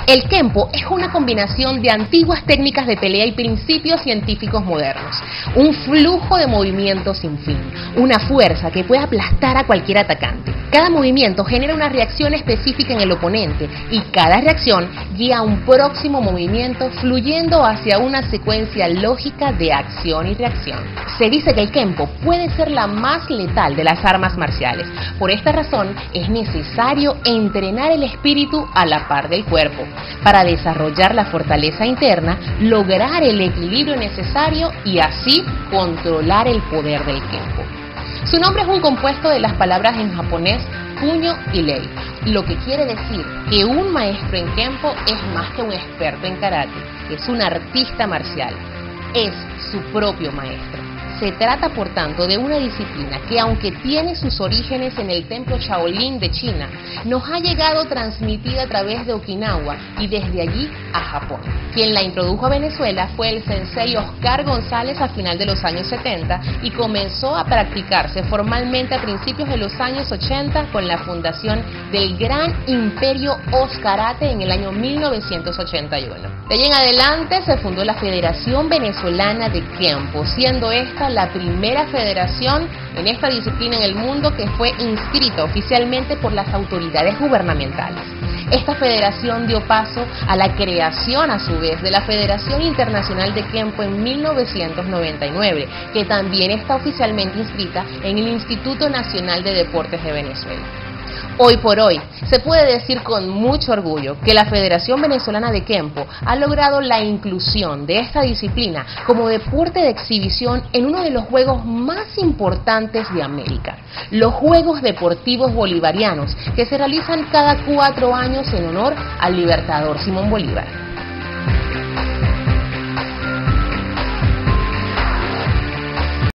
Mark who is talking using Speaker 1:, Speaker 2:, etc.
Speaker 1: El Kempo es una combinación de antiguas técnicas de pelea y principios científicos modernos. Un flujo de movimientos sin fin, una fuerza que puede aplastar a cualquier atacante. Cada movimiento genera una reacción específica en el oponente y cada reacción guía a un próximo movimiento fluyendo hacia una secuencia lógica de acción y reacción. Se dice que el Kempo puede ser la más letal de las artes marciales. Por esta razón es necesario entrenar el espíritu a la par del cuerpo, para desarrollar la fortaleza interna, lograr el equilibrio necesario y así controlar el poder del Kempo. Su nombre es un compuesto de las palabras en japonés puño y lei, lo que quiere decir que un maestro en Kempo es más que un experto en karate, es un artista marcial, es su propio maestro. Se trata, por tanto, de una disciplina que, aunque tiene sus orígenes en el templo Shaolin de China, nos ha llegado transmitida a través de Okinawa y desde allí a Japón. Quien la introdujo a Venezuela fue el sensei Oscar González a final de los años 70 y comenzó a practicarse formalmente a principios de los años 80 con la fundación del Gran Imperio Oscarate en el año 1981. De ahí en adelante se fundó la Federación Venezolana de Kempo, siendo esta la primera federación en esta disciplina en el mundo que fue inscrita oficialmente por las autoridades gubernamentales. Esta federación dio paso a la creación, a su vez, de la Federación Internacional de Kempo en 1999, que también está oficialmente inscrita en el Instituto Nacional de Deportes de Venezuela. Hoy por hoy, se puede decir con mucho orgullo que la Federación Venezolana de Kempo ha logrado la inclusión de esta disciplina como deporte de exhibición en uno de los juegos más importantes de América, los Juegos Deportivos Bolivarianos, que se realizan cada 4 años en honor al libertador Simón Bolívar.